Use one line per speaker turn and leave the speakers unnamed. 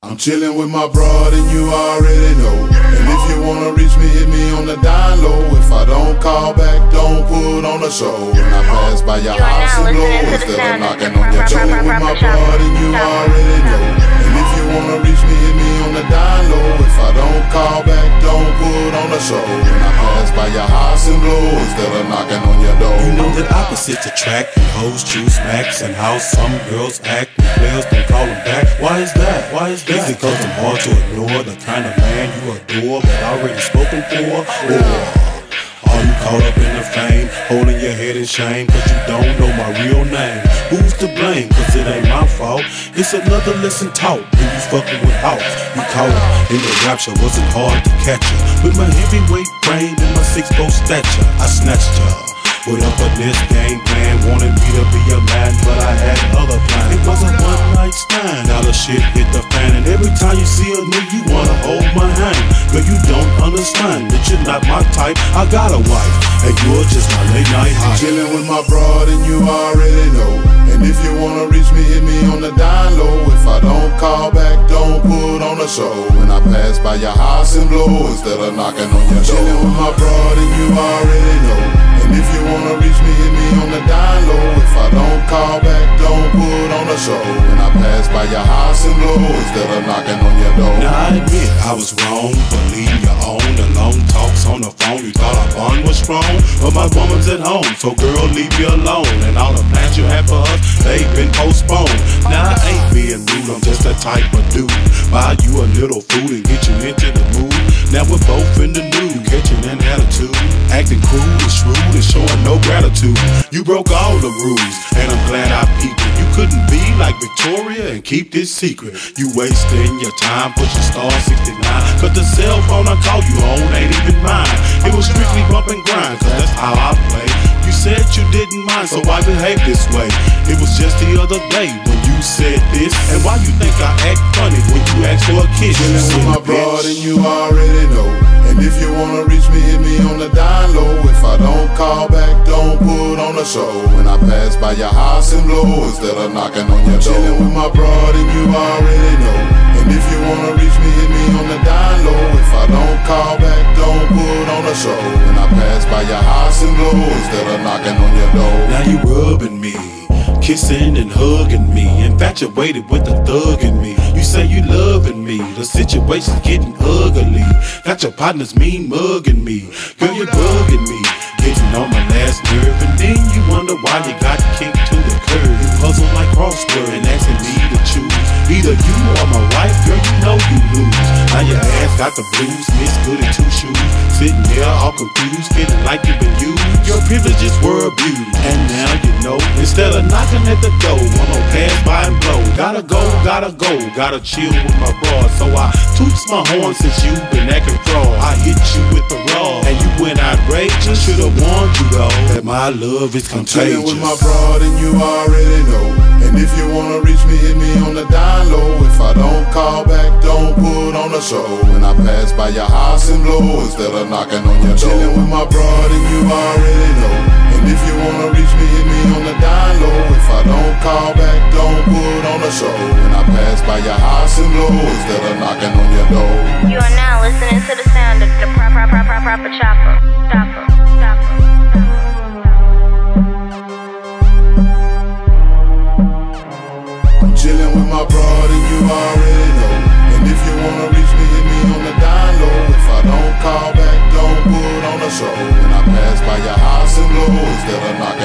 I'm chillin' with my broad and you already know. And if you wanna reach me, hit me on the down low. If I don't call back, don't put on a show. When I pass by your house and blow, instead of knocking on your door. Chillin' with my broad and you already know. And if you wanna reach me, hit me on the down low. If I don't call back, don't put on a show. When I pass by your house and blow, instead of knocking on your door.
You know that opposites attract, and hoes choose max, and how some girls act, and players don't call them back. Why is that? Why is that? Is it cause I'm hard to ignore, the kind of man you adore but already spoken for? Or are you caught up in the fame, holding your head in shame cause you don't know my real name? Who's to blame? Cause it ain't my fault. It's another lesson taught when you fucking with house. You caught up in the rapture, wasn't hard to catch ya. With my heavyweight frame and my 6'4" stature, I snatched ya. With up a this game plan, wanted me to be a man, but I had other plans. It was a one night stand, now the shit hit the fan, and every time you see a nigga, you wanna hold my hand. Girl, you don't understand that you're not my type. I got a wife, and you're just my late night high.
Chillin' with my broad, and you already know. And if you wanna reach me, hit me on the down low. If I don't call back, don't put on a show. When I pass by your house and blow, instead of knocking on your door. Chillin' with my broad, and you already know. And if you wanna reach me, hit me on the down low. If I don't call back, don't put on a show. When I pass by your house and blow, instead of knocking on your door.
Now I admit I was wrong, but leave you on. The long talks on the phone, you thought our bond was strong, but my woman's at home, so girl, leave me alone. And all the plans you had for us, they've been postponed. Now I ain't being rude, I'm just that type of dude. Buy you a little food and get you into the mood. Now we're both in the nude, catching an attitude, acting cruel and shrewd and showing no gratitude. You broke all the rules, and I'm glad I peeped it. You couldn't be like Victoria and keep this secret. You wasting your time, pushing star 69. Cause the cell phone I call you on ain't even mine. It was strictly bump and grind, cause that's how I play. You said you didn't mind, so I behave this way. It was just the other day when you said this. And why you think I act funny when you ask for a kiss?
Chillin' with my broad and you already know. And if you wanna reach me, hit me on the down low. If I don't call back, don't put on a show. When I pass by your house and blow, instead of knocking on your door. Chillin' with my broad and you already know. And if you wanna reach me, hit me on the down low. If I don't call back, don't put on a show. When I pass by your house and blow, instead of knocking on your door.
Now you rubbing me, kissing and hugging me, infatuated with the thug in me. You say you loving me, the situation's getting ugly. Got your partners mean mugging me. Girl, you're bugging me, getting on my last nerve. And then you wonder why you got kicked to the curb. You puzzle like crossword and asking me to choose. Either you or my wife, girl, you know you lose. Now your ass got the blues, Miss Goody two shoes. Sitting there all confused, feeling like you've been used. Your privileges were abused, and now you know. Instead of knocking at the door, I'm gonna pass by and blow. Gotta go, gotta chill with my broad. So I toots my horn since you've been acting fraud. I hit you with the raw, and you went outrageous. Should've warned you though, that my love is contagious.
Chillin' with my broad and you already know. And if you wanna reach me, hit me on the down low. If I don't call back, don't put on a show. When I pass by your house and blow, instead of knocking on your door. Chillin' with my broad and you already know. And if you wanna reach me, hit me on the down low. If I don't call back, don't put on a show. When I pass by your house and blow, instead of knocking on your door.
You are now listening to the sound of the proper chopper.
I'm chillin' with my broad and you already know. And if you wanna reach me, hit me on the down low. If I don't call back, don't put on a show. When I pass by your house and blow, instead of knocking